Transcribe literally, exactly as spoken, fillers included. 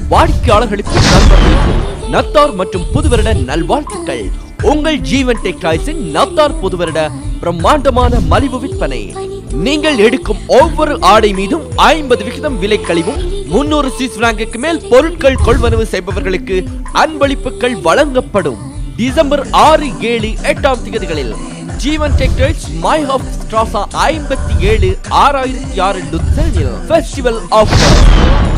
வாடிக்கையாளர்களுக்கு நண்பர்களுக்கும் நத்தார் மற்றும் புதுவருட நல்வாழ்த்துக்கள். உங்கள் ஜீவன் டெக்ஸ்டைல்ஸின் நத்தார் புதுவருட பிரம்மாண்டமான மலிவு விற்பனை. நீங்கள் எடுக்கும் ஒவ்வொரு ஆடை மீதும் ஐம்பது விகிதம் விலை கழிவும் முன்னூறு சுவிஸ் பிராங்குக்கு மேல் பொருட்கள் கொள்வனவு செய்பவர்களுக்கு அன்பளிப்புகள் வழங்கப்படும். டிசம்பர் ஆறு ஏழு எட்டாம் தேதிகளில் ஜீவன் டெக்ஸ்டைல்ஸ் மை ஹாஃப் ஸ்ட்ராசா ஐம்பத்தி ஏழு ஆறாயிரத்தி ஆறு லுட்சனில் ஃபெஸ்டிவல் ஆஃபர்.